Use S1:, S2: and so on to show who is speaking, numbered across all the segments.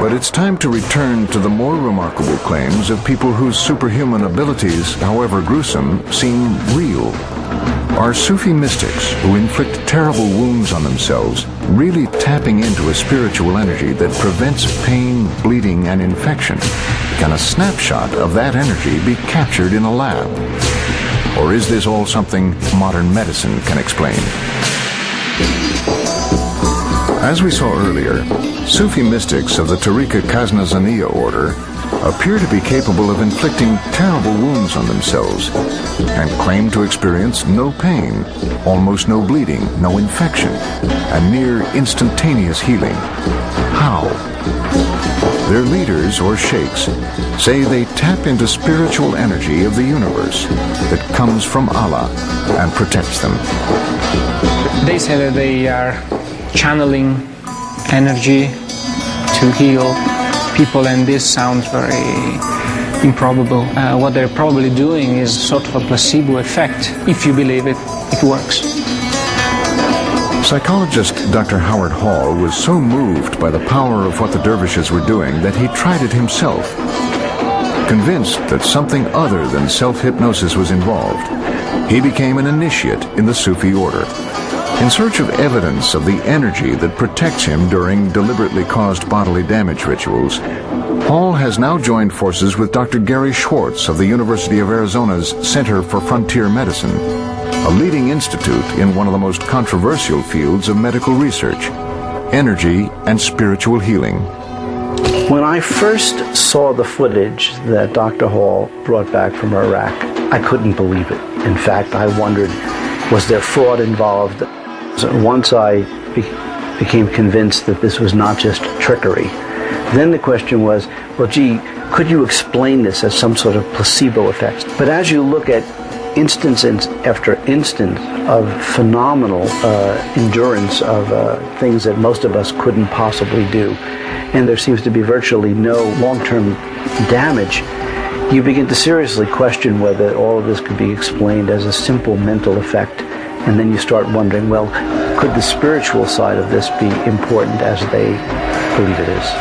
S1: But it's time to return to the more remarkable claims of people whose superhuman abilities, however gruesome, seem real. Are Sufi mystics who inflict terrible wounds on themselves really tapping into a spiritual energy that prevents pain, bleeding, and infection? Can a snapshot of that energy be captured in a lab? Or is this all something modern medicine can explain? As we saw earlier, Sufi mystics of the Tariqa Ghaznazaniya order appear to be capable of inflicting terrible wounds on themselves and claim to experience no pain, almost no bleeding, no infection, and near instantaneous healing. How? Their leaders, or sheikhs, say they tap into spiritual energy of the universe that comes from Allah and protects them.
S2: They say that they are channeling energy to heal people, and this sounds very improbable. What they're probably doing is sort of a placebo effect. If you believe it, it works.
S1: Psychologist Dr. Howard Hall was so moved by the power of what the dervishes were doing that he tried it himself. Convinced that something other than self-hypnosis was involved, he became an initiate in the Sufi order. In search of evidence of the energy that protects him during deliberately caused bodily damage rituals, Hall has now joined forces with Dr. Gary Schwartz of the University of Arizona's Center for Frontier Medicine, a leading institute in one of the most controversial fields of medical research, energy and spiritual healing.
S3: When I first saw the footage that Dr. Hall brought back from Iraq, I couldn't believe it. In fact, I wondered, was there fraud involved? Once I became convinced that this was not just trickery, then the question was, well, gee, could you explain this as some sort of placebo effect? But as you look at instance after instance of phenomenal endurance of things that most of us couldn't possibly do, and there seems to be virtually no long-term damage, you begin to seriously question whether all of this could be explained as a simple mental effect. And then you start wondering, well, could the spiritual side of this be important as they believe it is?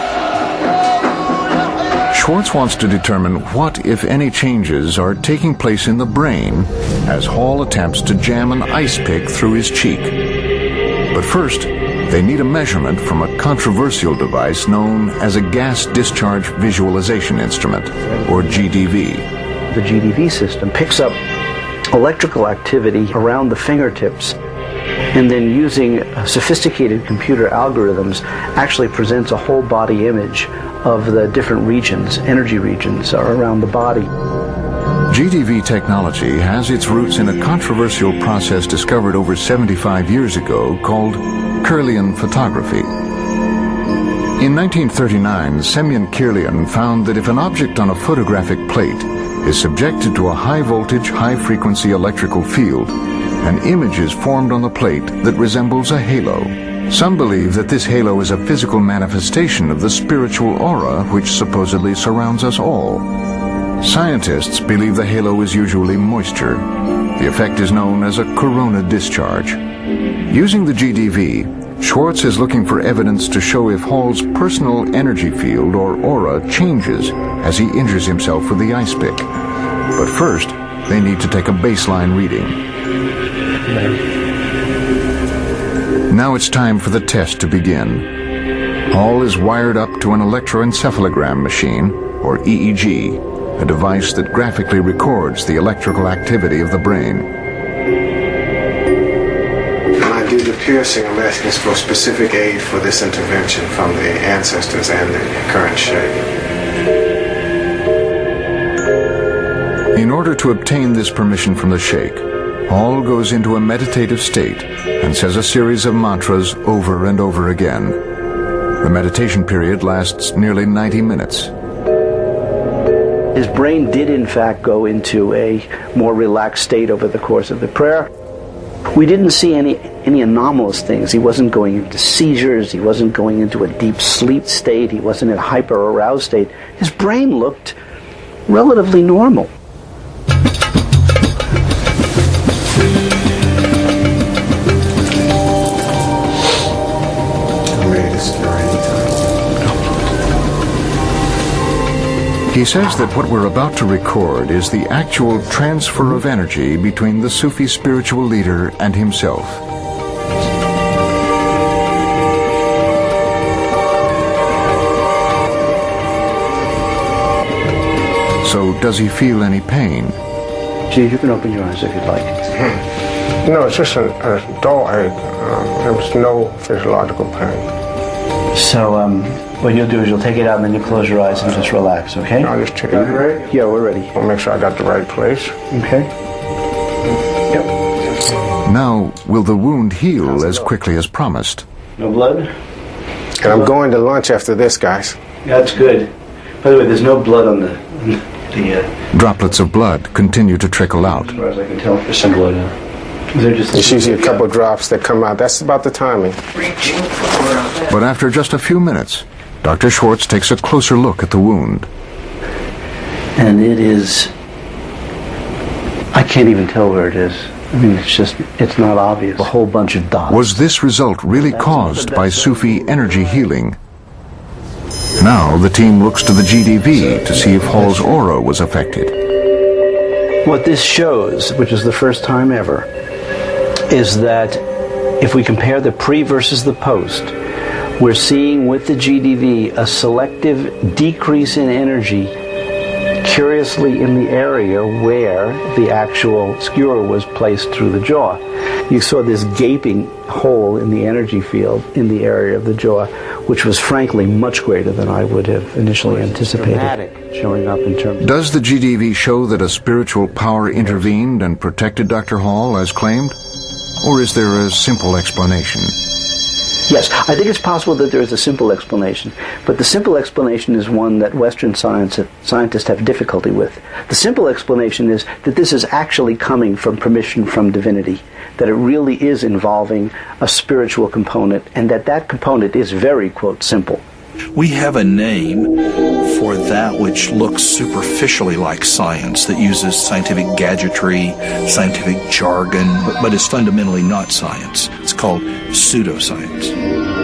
S1: Schwartz wants to determine what, if any, changes are taking place in the brain as Hall attempts to jam an ice pick through his cheek. But first, they need a measurement from a controversial device known as a gas discharge visualization instrument, or GDV.
S3: The GDV system picks up electrical activity around the fingertips, and then using sophisticated computer algorithms actually presents a whole body image of the different regions, energy regions around the body.
S1: GDV technology has its roots in a controversial process discovered over 75 years ago called Kirlian photography. In 1939, Semyon Kirlian found that if an object on a photographic plate is subjected to a high-voltage, high-frequency electrical field, an image is formed on the plate that resembles a halo. Some believe that this halo is a physical manifestation of the spiritual aura which supposedly surrounds us all. Scientists believe the halo is usually moisture. The effect is known as a corona discharge. Using the GDV, Schwartz is looking for evidence to show if Hall's personal energy field or aura changes as he injures himself with the ice pick. But first, they need to take a baseline reading. Now it's time for the test to begin. Hall is wired up to an electroencephalogram machine, or EEG, a device that graphically records the electrical activity of the brain.
S4: When I do the piercing, I'm asking for specific aid for this intervention from the ancestors and the current sheikh.
S1: In order to obtain this permission from the sheikh, Hall goes into a meditative state and says a series of mantras over and over again. The meditation period lasts nearly 90 minutes.
S3: His brain did in fact go into a more relaxed state over the course of the prayer. We didn't see any anomalous things. He wasn't going into seizures, he wasn't going into a deep sleep state, he wasn't in a hyper-aroused state. His brain looked relatively normal.
S1: He says that what we're about to record is the actual transfer of energy between the Sufi spiritual leader and himself. So, does he feel any pain?
S3: Gee, you can open your eyes if you'd like.
S4: No, it's just a dull ache. There was no physiological pain.
S3: So, what you'll do is you'll take it out and then you'll close your eyes and just relax, okay?
S4: I'll just check it. You ready?
S3: Yeah, we're ready.
S4: I'll make sure I got the right place.
S3: Okay. Yep.
S1: Now, will the wound heal as quickly as promised?
S3: No blood?
S4: And I'm going to lunch after this, guys.
S3: That's good. By the way, there's no blood on the
S1: Droplets of blood continue to trickle out.
S3: as far as I can tell, there's some blood.
S4: It's usually a couple drops that come out. That's about the timing.
S1: But after just a few minutes, Dr. Schwartz takes a closer look at the wound.
S3: And it is, I can't even tell where it is. I mean, it's not obvious. A whole bunch of dots.
S1: Was this result really caused by Sufi energy healing? Now the team looks to the GDV to see if Hall's aura was affected.
S3: What this shows, which is the first time ever, is that if we compare the pre versus the post, we're seeing with the GDV a selective decrease in energy, curiously in the area where the actual skewer was placed through the jaw. You saw this gaping hole in the energy field in the area of the jaw, which was frankly much greater than I would have initially anticipated showing up in terms of...
S1: Does the GDV show that a spiritual power intervened and protected Dr. Hall as claimed? Or is there a simple explanation?
S3: Yes, I think it's possible that there is a simple explanation, but the simple explanation is one that Western scientists have difficulty with. The simple explanation is that this is actually coming from permission from divinity, that it really is involving a spiritual component, and that component is very, quote, simple.
S5: We have a name for that which looks superficially like science, that uses scientific gadgetry, scientific jargon, but is fundamentally not science. It's called pseudoscience.